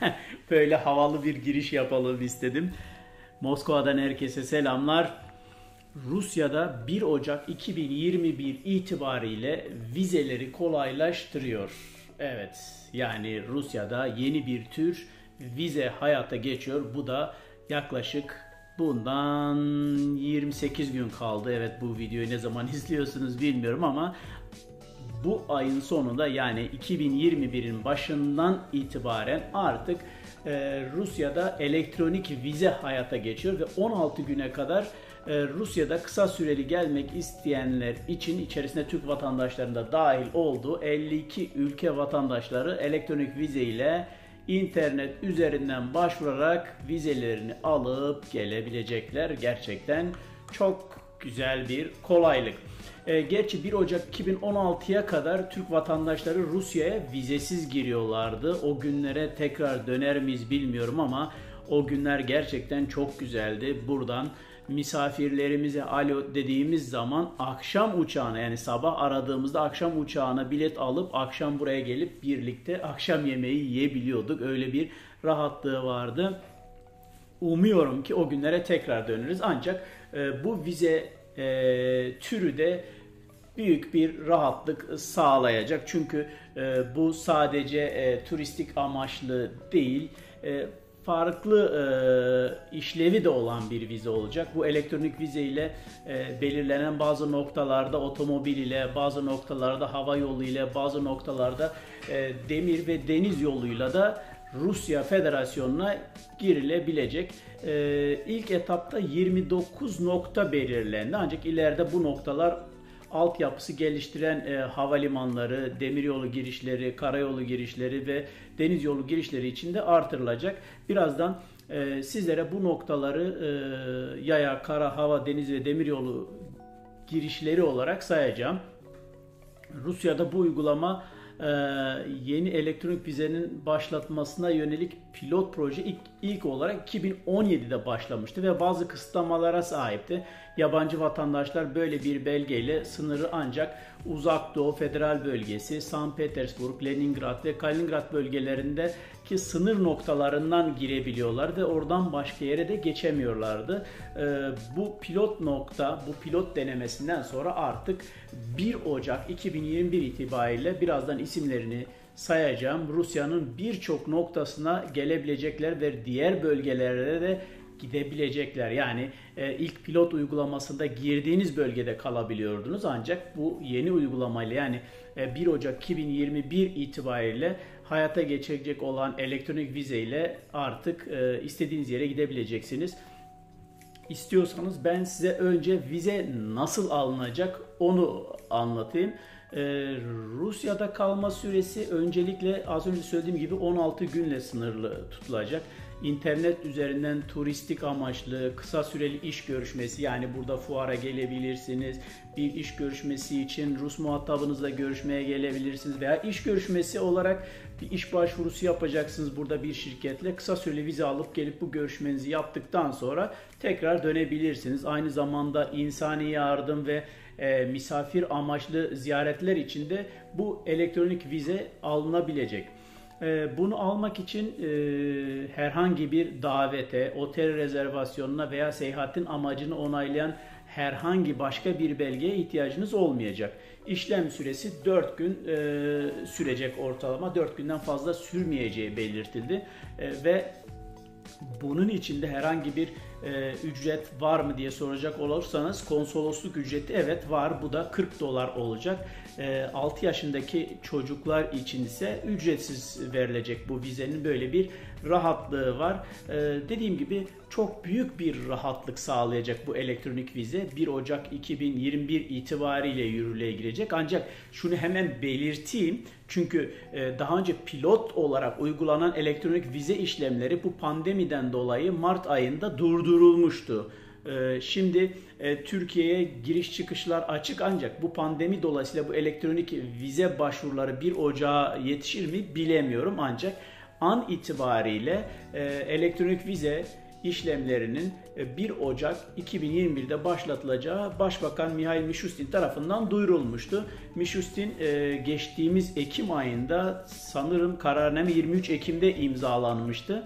Böyle havalı bir giriş yapalım istedim. Moskova'dan herkese selamlar. Rusya'da 1 Ocak 2021 itibariyle vizeleri kolaylaştırıyor. Evet, yani Rusya'da yeni bir tür vize hayata geçiyor. Bu da yaklaşık bundan 28 gün kaldı. Evet, bu videoyu ne zaman izliyorsunuz bilmiyorum ama bu ayın sonunda, yani 2021'in başından itibaren artık Rusya'da elektronik vize hayata geçiyor ve 16 güne kadar Rusya'da kısa süreli gelmek isteyenler için, içerisinde Türk vatandaşlarının da dahil olduğu 52 ülke vatandaşları elektronik vize ile internet üzerinden başvurarak vizelerini alıp gelebilecekler. Gerçekten çok güzel bir kolaylık. Gerçi 1 Ocak 2016'ya kadar Türk vatandaşları Rusya'ya vizesiz giriyorlardı. O günlere tekrar döner miyiz bilmiyorum ama o günler gerçekten çok güzeldi. Buradan misafirlerimize alo dediğimiz zaman akşam uçağına, yani sabah aradığımızda akşam uçağına bilet alıp akşam buraya gelip birlikte akşam yemeği yiyebiliyorduk. Öyle bir rahatlığı vardı. Umuyorum ki o günlere tekrar döneriz. Ancak bu vize türü de büyük bir rahatlık sağlayacak. Çünkü bu sadece turistik amaçlı değil, farklı işlevi de olan bir vize olacak. Bu elektronik vize ile belirlenen bazı noktalarda otomobil ile, bazı noktalarda hava yolu ile, bazı noktalarda demir ve deniz yoluyla da Rusya Federasyonu'na girilebilecek. İlk etapta 29 nokta belirlendi. Ancak ileride bu noktalar altyapısı geliştiren havalimanları, demiryolu girişleri, karayolu girişleri ve deniz yolu girişleri için de artırılacak. Birazdan sizlere bu noktaları yaya, kara, hava, deniz ve demiryolu girişleri olarak sayacağım. Rusya'da bu uygulama yeni elektronik vizenin başlatmasına yönelik pilot proje ilk olarak 2017'de başlamıştı ve bazı kısıtlamalara sahipti. Yabancı vatandaşlar böyle bir belgeyle sınırı ancak Uzak Doğu Federal Bölgesi, Sankt Petersburg, Leningrad ve Kaliningrad bölgelerindeki sınır noktalarından girebiliyorlar ve oradan başka yere de geçemiyorlardı. Bu pilot nokta, bu pilot denemesinden sonra artık 1 Ocak 2021 itibariyle birazdan isimlerini sayacağım. Rusya'nın birçok noktasına gelebilecekler ve diğer bölgelere de gidebilecekler. Yani ilk pilot uygulamasında girdiğiniz bölgede kalabiliyordunuz. Ancak bu yeni uygulamayla, yani 1 Ocak 2021 itibariyle hayata geçecek olan elektronik vize ile artık istediğiniz yere gidebileceksiniz. İstiyorsanız ben size önce vize nasıl alınacak onu anlatayım. Rusya'da kalma süresi öncelikle az önce söylediğim gibi 16 günle sınırlı tutulacak. İnternet üzerinden turistik amaçlı kısa süreli iş görüşmesi, yani burada fuara gelebilirsiniz. Bir iş görüşmesi için Rus muhatabınızla görüşmeye gelebilirsiniz veya iş görüşmesi olarak bir iş başvurusu yapacaksınız burada bir şirketle. Kısa süreli vize alıp gelip bu görüşmenizi yaptıktan sonra tekrar dönebilirsiniz. Aynı zamanda insani yardım ve misafir amaçlı ziyaretler için de bu elektronik vize alınabilecek. Bunu almak için herhangi bir davete, otel rezervasyonuna veya seyahatin amacını onaylayan herhangi başka bir belgeye ihtiyacınız olmayacak. İşlem süresi 4 gün sürecek ortalama. 4 günden fazla sürmeyeceği belirtildi ve bunun içinde herhangi bir ücret var mı diye soracak olursanız, konsolosluk ücreti evet var. Bu da 40 dolar olacak. 6 yaşındaki çocuklar için ise ücretsiz verilecek bu vizenin, böyle bir rahatlığı var. Dediğim gibi çok büyük bir rahatlık sağlayacak bu elektronik vize. 1 Ocak 2021 itibariyle yürürlüğe girecek. Ancak şunu hemen belirteyim. Çünkü daha önce pilot olarak uygulanan elektronik vize işlemleri bu pandemiden dolayı Mart ayında durdurulmuştu. Şimdi Türkiye'ye giriş çıkışlar açık, ancak bu pandemi dolayısıyla bu elektronik vize başvuruları 1 Ocak'a yetişir mi bilemiyorum. Ancak an itibariyle elektronik vize işlemlerinin 1 Ocak 2021'de başlatılacağı Başbakan Mihail Mishustin tarafından duyurulmuştu. Mishustin geçtiğimiz Ekim ayında sanırım kararname 23 Ekim'de imzalanmıştı.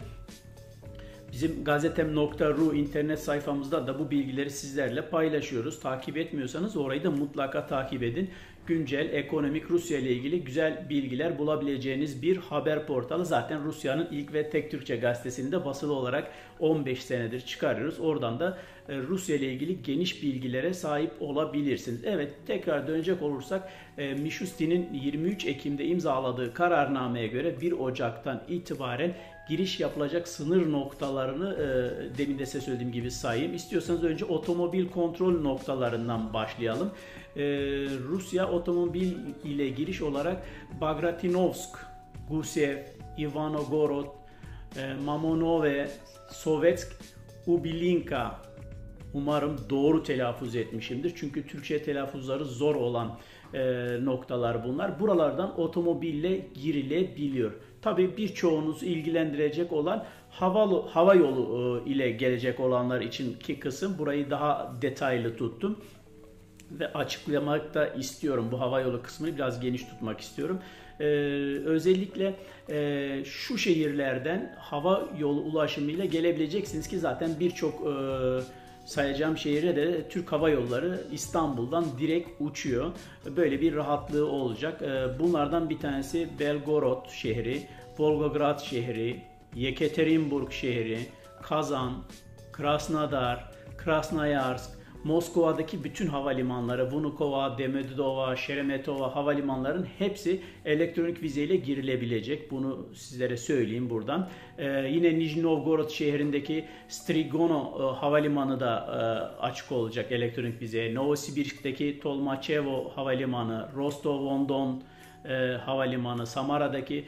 Bizim gazetem.ru internet sayfamızda da bu bilgileri sizlerle paylaşıyoruz. Takip etmiyorsanız orayı da mutlaka takip edin. Güncel, ekonomik, Rusya ile ilgili güzel bilgiler bulabileceğiniz bir haber portalı. Zaten Rusya'nın ilk ve tek Türkçe gazetesini de basılı olarak 15 senedir çıkarıyoruz. Oradan da Rusya ile ilgili geniş bilgilere sahip olabilirsiniz. Evet, tekrar dönecek olursak Mishustin'in 23 Ekim'de imzaladığı kararnameye göre 1 Ocak'tan itibaren giriş yapılacak sınır noktalarını demin de size söylediğim gibi sayayım. İstiyorsanız önce otomobil kontrol noktalarından başlayalım. Rusya otomobil ile giriş olarak Bagratinovsk, Gusev, Ivanogorod, Mamonove, Sovetsk, Ubilinka, umarım doğru telaffuz etmişimdir. Çünkü Türkçe telaffuzları zor olan noktalar bunlar. Buralardan otomobille girilebiliyor. Tabii birçoğunuzu ilgilendirecek olan hava yolu ile gelecek olanlar içinki kısım, burayı daha detaylı tuttum ve açıklamak da istiyorum. Bu hava yolu kısmını biraz geniş tutmak istiyorum. Özellikle şu şehirlerden hava yolu ulaşımıyla gelebileceksiniz ki zaten birçok sayacağım şehire de Türk Hava Yolları İstanbul'dan direkt uçuyor. Böyle bir rahatlığı olacak. Bunlardan bir tanesi Belgorod şehri, Volgograd şehri, Yekaterinburg şehri, Kazan, Krasnodar, Krasnoyarsk, Moskova'daki bütün havalimanları, Vnukovo, Demidova, Sheremetova havalimanların hepsi elektronik vizeyle girilebilecek. Bunu sizlere söyleyeyim buradan. Yine Nijni Novgorod şehrindeki Strigono havalimanı da açık olacak elektronik vizeye. Novosibirsk'teki Tolmachevo havalimanı, Rostov-on-Don havalimanı, Samara'daki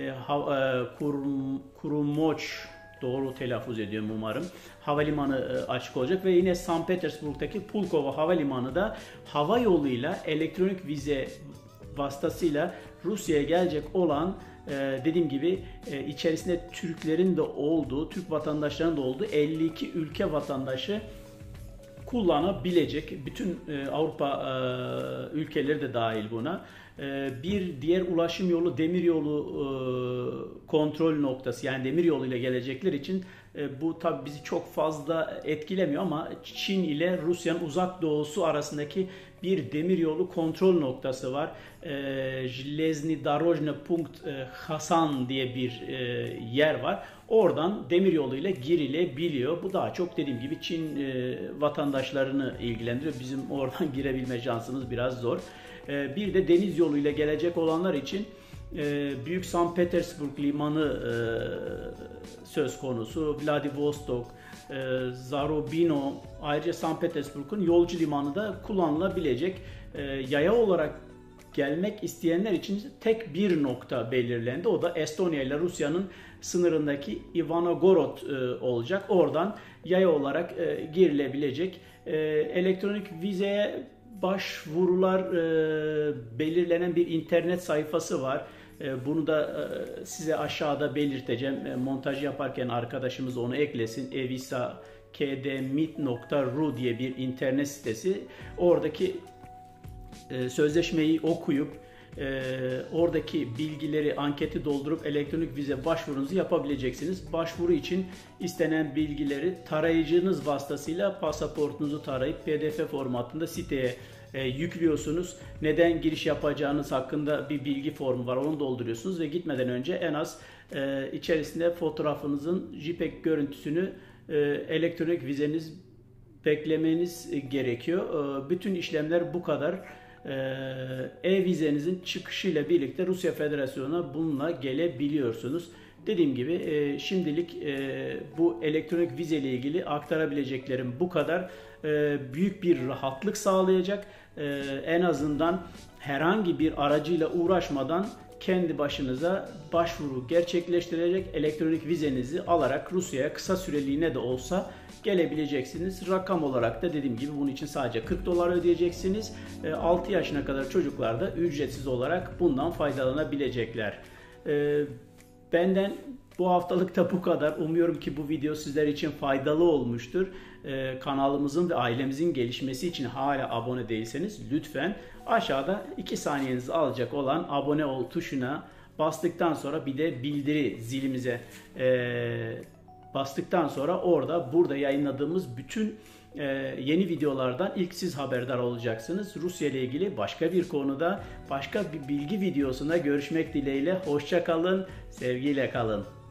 Kurumoch, doğru telaffuz ediyorum umarım, havalimanı açık olacak ve yine St. Petersburg'daki Pulkovo havalimanı da hava yoluyla elektronik vize vasıtasıyla Rusya'ya gelecek olan, dediğim gibi içerisinde Türklerin de olduğu, Türk vatandaşlarının da olduğu 52 ülke vatandaşı kullanabilecek. Bütün Avrupa ülkeleri de dahil buna. Bir diğer ulaşım yolu demiryolu kontrol noktası, yani demiryolu ile gelecekler için bu tabi bizi çok fazla etkilemiyor ama Çin ile Rusya'nın uzak doğusu arasındaki bir demiryolu kontrol noktası var. Железный дорожный punkt Hasan diye bir yer var. Oradan demiryolu ile girilebiliyor. Bu daha çok dediğim gibi Çin vatandaşlarını ilgilendiriyor. Bizim oradan girebilme şansımız biraz zor. Bir de deniz yoluyla gelecek olanlar için Büyük St. Petersburg limanı söz konusu. Vladivostok, Zarubino, ayrıca St. Petersburg'un yolcu limanı da kullanılabilecek. Yaya olarak gelmek isteyenler için tek bir nokta belirlendi. O da Estonya ile Rusya'nın sınırındaki Ivanogorod olacak. Oradan yaya olarak girilebilecek. Elektronik vizeye başvurular belirlenen bir internet sayfası var. Bunu da size aşağıda belirteceğim. Montaj yaparken arkadaşımız onu eklesin. evisakdmit.ru diye bir internet sitesi. Oradaki sözleşmeyi okuyup oradaki bilgileri, anketi doldurup elektronik vize başvurunuzu yapabileceksiniz. Başvuru için istenen bilgileri tarayıcınız vasıtasıyla pasaportunuzu tarayıp PDF formatında siteye yüklüyorsunuz. Neden giriş yapacağınız hakkında bir bilgi formu var, onu dolduruyorsunuz ve gitmeden önce en az içerisinde fotoğrafınızın JPEG görüntüsünü elektronik vizeniz beklemeniz gerekiyor. Bütün işlemler bu kadar. E-vizenizin çıkışıyla birlikte Rusya Federasyonu'na bununla gelebiliyorsunuz. Dediğim gibi şimdilik bu elektronik vize ile ilgili aktarabileceklerim bu kadar. Büyük bir rahatlık sağlayacak. En azından herhangi bir aracıyla uğraşmadan kendi başınıza başvuru gerçekleştirecek, elektronik vizenizi alarak Rusya'ya kısa süreliğine de olsa gelebileceksiniz. Rakam olarak da dediğim gibi bunun için sadece 40 dolar ödeyeceksiniz. 6 yaşına kadar çocuklar da ücretsiz olarak bundan faydalanabilecekler. Benden Bu haftalık da bu kadar. Umuyorum ki bu video sizler için faydalı olmuştur. Kanalımızın ve ailemizin gelişmesi için hala abone değilseniz lütfen aşağıda 2 saniyenizi alacak olan abone ol tuşuna bastıktan sonra bir de bildiri zilimize bastıktan sonra burada yayınladığımız bütün yeni videolardan ilk siz haberdar olacaksınız. Rusya ile ilgili başka bir konuda, başka bir bilgi videosunda görüşmek dileğiyle. Hoşça kalın, sevgiyle kalın.